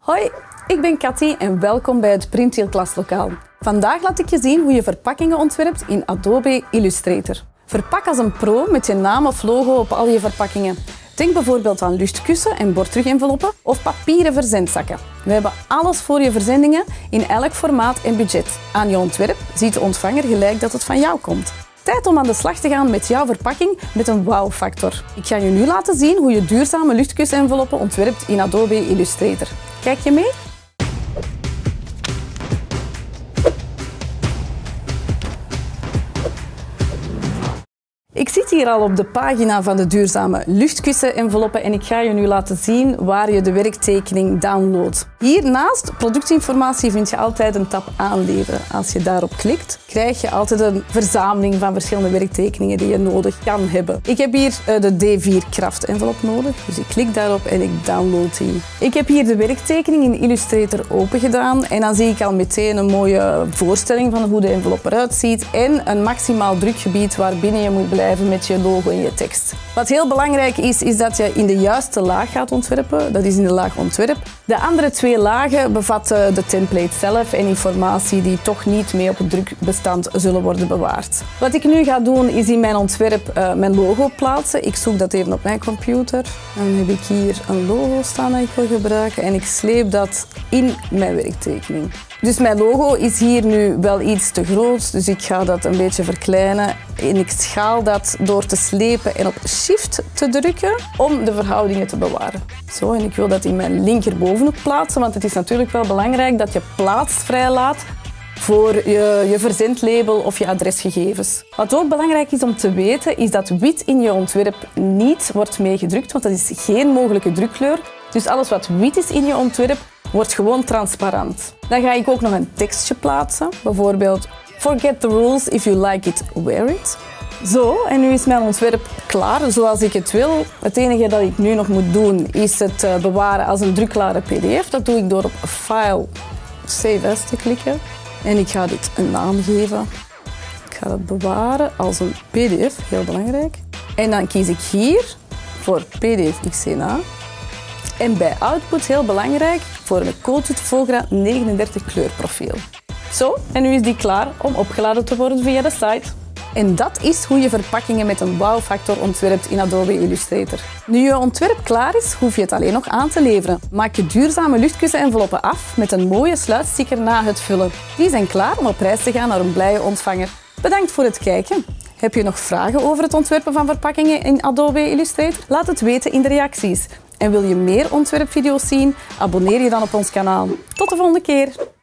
Hoi, ik ben Cathy en welkom bij het Printwheel klaslokaal. Vandaag laat ik je zien hoe je verpakkingen ontwerpt in Adobe Illustrator. Verpak als een pro met je naam of logo op al je verpakkingen. Denk bijvoorbeeld aan luchtkussen en bordterugenveloppen of papieren verzendzakken. We hebben alles voor je verzendingen in elk formaat en budget. Aan je ontwerp ziet de ontvanger gelijk dat het van jou komt. Tijd om aan de slag te gaan met jouw verpakking met een wow-factor. Ik ga je nu laten zien hoe je duurzame luchtkusenenveloppen ontwerpt in Adobe Illustrator. Kijk je mee? Ik zit hier al op de pagina van de duurzame luchtkussen-enveloppen en ik ga je nu laten zien waar je de werktekening downloadt. Hier naast productinformatie vind je altijd een tab aanleveren. Als je daarop klikt, krijg je altijd een verzameling van verschillende werktekeningen die je nodig kan hebben. Ik heb hier de D4 Kraft-envelop nodig, dus ik klik daarop en ik download die. Ik heb hier de werktekening in Illustrator open gedaan en dan zie ik al meteen een mooie voorstelling van hoe de envelop eruit ziet en een maximaal drukgebied waarbinnen je moet blijven met je logo en je tekst. Wat heel belangrijk is dat je in de juiste laag gaat ontwerpen. Dat is in de laag ontwerp. De andere twee lagen bevatten de template zelf en informatie die toch niet mee op het drukbestand zullen worden bewaard. Wat ik nu ga doen is in mijn ontwerp mijn logo plaatsen. Ik zoek dat even op mijn computer. Dan heb ik hier een logo staan dat ik wil gebruiken en ik sleep dat in mijn werktekening. Dus mijn logo is hier nu wel iets te groot, dus ik ga dat een beetje verkleinen en ik schaal dat door te slepen en op Shift te drukken om de verhoudingen te bewaren. Zo, en ik wil dat in mijn linkerbovenhoek plaatsen, want het is natuurlijk wel belangrijk dat je plaats vrijlaat voor je verzendlabel of je adresgegevens. Wat ook belangrijk is om te weten, is dat wit in je ontwerp niet wordt meegedrukt, want dat is geen mogelijke drukkleur. Dus alles wat wit is in je ontwerp, wordt gewoon transparant. Dan ga ik ook nog een tekstje plaatsen. Bijvoorbeeld, forget the rules, if you like it, wear it. Zo, en nu is mijn ontwerp klaar zoals ik het wil. Het enige dat ik nu nog moet doen is het bewaren als een drukklare pdf. Dat doe ik door op File, Save As te klikken. En ik ga dit een naam geven. Ik ga het bewaren als een pdf, heel belangrijk. En dan kies ik hier voor pdf XNA. En bij output, heel belangrijk, voor een Coated Fogra 39 kleurprofiel. Zo, en nu is die klaar om opgeladen te worden via de site. En dat is hoe je verpakkingen met een wow-factor ontwerpt in Adobe Illustrator. Nu je ontwerp klaar is, hoef je het alleen nog aan te leveren. Maak je duurzame luchtkussen-enveloppen af met een mooie sluitsticker na het vullen. Die zijn klaar om op reis te gaan naar een blije ontvanger. Bedankt voor het kijken. Heb je nog vragen over het ontwerpen van verpakkingen in Adobe Illustrator? Laat het weten in de reacties. En wil je meer ontwerpvideo's zien? Abonneer je dan op ons kanaal. Tot de volgende keer!